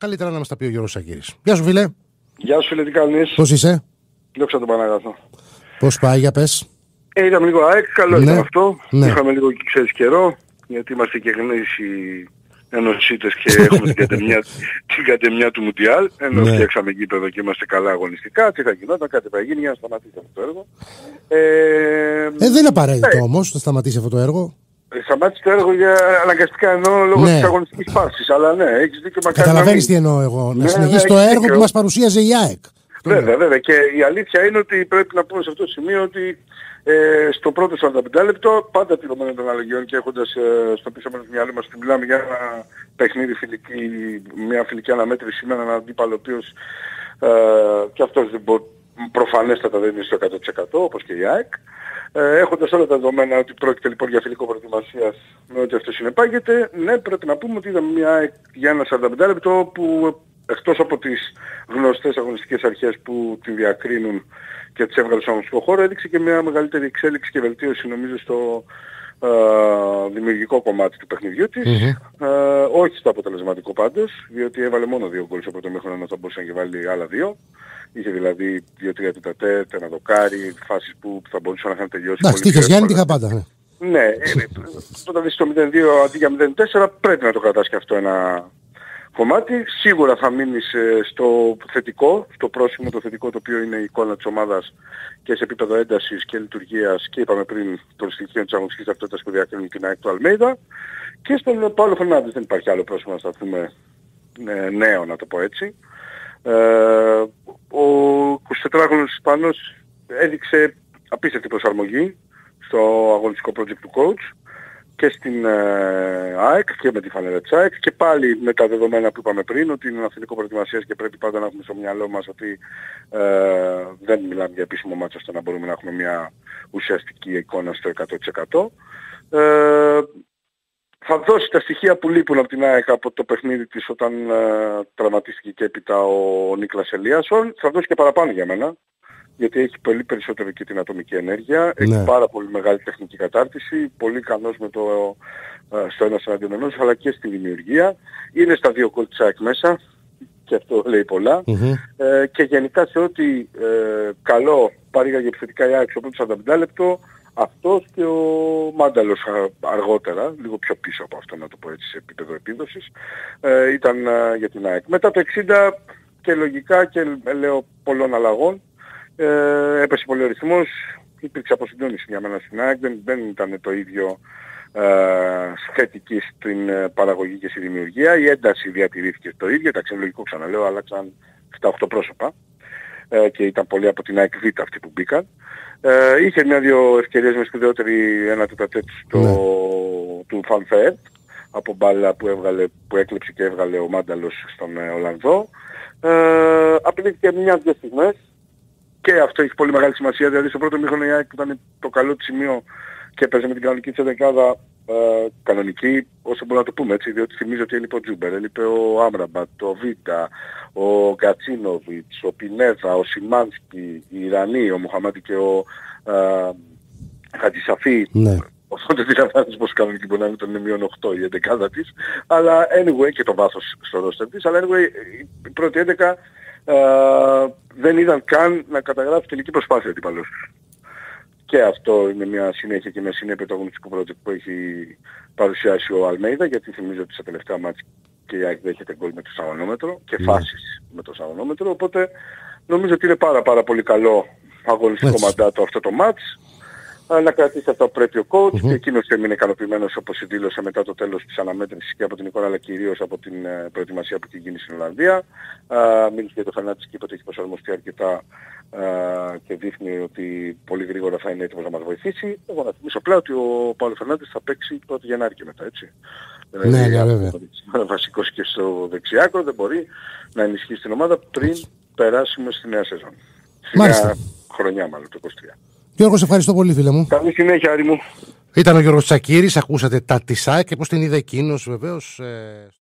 Καλύτερα να μας τα πει ο Γιώργος Τσακίρης. Γεια σου, φίλε. Γεια σου, φίλε, τι κάνεις? Πώς είσαι? Δόξα τον Παναγαθό. Πώς πάει, για πες? Είδαμε λίγο ΑΕΚ, καλό ήταν αυτό. Ναι. Είχαμε λίγο, ξέρεις, καιρό, γιατί είμαστε και γνήσιοι ενωσίτες και έχουμε την κατεμιά του Μουντιάλ. Ενώ φτιάξαμε γήπεδο και είμαστε καλά αγωνιστικά. Τι θα γινόταν, κάτι θα γίνει για να σταματήσει αυτό το έργο. Δεν είναι απαραίτητο όμως να σταματήσει αυτό το έργο. Σταμάτησε το έργο για αναγκαστικά εννοώ λόγω της αγωνιστικής φάσης. Αλλά ναι, έχεις δίκιο. Καταλαβαίνεις τι εννοώ εγώ. Να συνεχίσει το έργο που μας παρουσίαζε η ΑΕΚ. Βέβαια. Και η αλήθεια είναι ότι πρέπει να πούμε σε αυτό το σημείο ότι στο πρώτο 45 λεπτό, πάντα τηρουμένων των αλλαγών και έχοντας στο πίσω μέρος του μυαλού μας ότι μιλάμε για ένα παιχνίδι μια φιλική αναμέτρηση με έναν αντίπαλο ο οποίος και αυτός προφανέστατα δεν είναι στο 100% όπως και η ΑΕΚ. Έχοντας όλα τα δεδομένα ότι πρόκειται λοιπόν για φιλικό προετοιμασίας με ό,τι αυτό συνεπάγεται, ναι, πρέπει να πούμε ότι είδαμε μια ΑΕΚ για ένα 45 λεπτό που εκτός από τις γνωστές αγωνιστικές αρχές που τη διακρίνουν και τις έβγαλε στον αγωνιστικό χώρο, έδειξε και μια μεγαλύτερη εξέλιξη και βελτίωση νομίζω στο δημιουργικό κομμάτι του παιχνιδιού της. Όχι στο αποτελεσματικό πάντως, διότι έβαλε μόνο 2 γκολ στο πρώτο μήχρονο, ενώ θα μπορούσε να και βάλει άλλα 2. Είχε δηλαδή 2-3 τετατέτ, ένα δοκάρι, φάσεις που θα μπορούσαν να είχαν τελειώσει. Εντάξει, τύχες Γιάννη, τύχα πάντα. Ναι, όταν δεις το 0-2 αντί για 0-4 πρέπει να το κρατάς και αυτό ένα κομμάτι. Σίγουρα θα μείνεις στο θετικό, στο πρόσημο το θετικό, το οποίο είναι η εικόνα της ομάδας και σε επίπεδο έντασης και λειτουργίας και είπαμε πριν των στοιχείων της αγωνιστικής ταυτότητας που διακρίνουν την ΑΕΚ του Αλμέιδα. Και στον Παύλο Φερνάντες δεν υπάρχει άλλο πρόσημο να σταθούμε νέο, να το πω έτσι. Ο 24χρονος Ισπανός έδειξε απίστευτη προσαρμογή στο αγωνιστικό project του coach και στην ΑΕΚ και με τη φανέλα της ΑΕΚ και πάλι με τα δεδομένα που είπαμε πριν ότι είναι ένα φιλικό προετοιμασίας και πρέπει πάντα να έχουμε στο μυαλό μας ότι δεν μιλάμε για επίσημο μάτσο ώστε να μπορούμε να έχουμε μια ουσιαστική εικόνα στο 100%. Θα δώσει τα στοιχεία που λείπουν από την ΑΕΚ από το παιχνίδι της όταν τραυματίστηκε και έπειτα ο Νίκλας Ελίασον. Θα δώσει και παραπάνω για μένα, γιατί έχει πολύ περισσότερο και την ατομική ενέργεια. Έχει πάρα πολύ μεγάλη τεχνική κατάρτιση, πολύ ικανός με στο ένας εναντίον ενός, αλλά και στη δημιουργία. Είναι στα 2 γκολ της ΑΕΚ μέσα, και αυτό λέει πολλά. Και γενικά σε ό,τι καλό παρήγαγε επιθετικά η ΑΕΚ στο πρώτο 45 λεπτό, αυτός και ο Μάνταλος αργότερα, λίγο πιο πίσω από αυτό να το πω έτσι σε επίπεδο επίδοσης, ήταν για την ΑΕΚ. Μετά το 60 και λογικά και λέω πολλών αλλαγών, έπεσε πολύ ο ρυθμός, υπήρξε αποσυντόνιση για μένα στην ΑΕΚ, δεν ήταν το ίδιο θετική στην παραγωγή και στη δημιουργία, η ένταση διατηρήθηκε το ίδιο, εντάξει λογικό ξαναλέω, άλλαξαν 7-8 πρόσωπα και ήταν πολλοί από την ΑΕΚ Β αυτοί που μπήκαν. Είχε μια-δυο ευκαιρίες με σπουδαιότερη ένα τετατέτ του Φανφέρτ από μπάλα που έκλεψε και έβγαλε ο Μάνταλος στον Ολλανδό. Απειλήθηκε μια-δυο στιγμές και αυτό έχει πολύ μεγάλη σημασία, δηλαδή στο πρώτο μήχρονο η ΑΕΚ ήταν το καλό της σημείο και έπαιζε με την κανονική της ενδεκάδα, κανονική όσο μπορούμε να το πούμε έτσι, διότι θυμίζω ότι έλειπε ο Τζούμπερ, έλειπε ο Άμραμπατ, ο Βίτα, ο Γκατσίνοβιτς, ο Πινέδα, ο Σιμάνσκι, οι Ιρανοί, ο Μοχαμάντη και ο Χατζησαφή. Οπότε δεν πως κανονική μπορεί να είναι τον μείον 8 η εντεκάδα της, αλλά anyway και το βάθος στο ρόστερ της, αλλά anyway η πρώτη 11 δεν είδαν καν να καταγράψει τελική προσπάθεια αντίπαλος τους. Και αυτό είναι μια συνέχεια και μια συνέπεια του αγωνιστικού project που έχει παρουσιάσει ο Αλμέιδα, γιατί θυμίζω ότι στα τελευταία μάτς και η ΑΕΚ δέχεται γκολ με το σαγωνόμετρο και φάσεις με το σαγωνόμετρο, οπότε νομίζω ότι είναι πάρα πολύ καλό αγωνιστικό μαντάτο αυτό το μάτς. Να κρατήσει αυτό που πρέπει ο coach και εκείνος έμεινε ικανοποιημένος όπως δήλωσε μετά το τέλος της αναμέτρησης και από την εικόνα αλλά κυρίως από την προετοιμασία που έχει γίνει στην Ολλανδία. Μίλησε για το Φερνάντες και είπε ότι έχει προσαρμοστεί αρκετά και δείχνει ότι πολύ γρήγορα θα είναι έτοιμος να μας βοηθήσει. Εγώ να θυμίσω απλά ότι ο Παύλος Φερνάντες θα παίξει πρώτη Γενάρη και μετά, έτσι. Ναι, βέβαια. Βασικός και στο δεξιάκρο δεν μπορεί να ενισχύσει την ομάδα πριν περάσουμε στη νέα σεζόν. Στη νέα χρονιά μάλλον το 23. Γιώργο, σε ευχαριστώ πολύ, φίλε μου. Καλή συνέχεια, Άρη μου. Ήταν ο Γιώργος Τσακίρης, ακούσατε τα της ΑΕΚ και πώς την είδε εκείνος βεβαίως.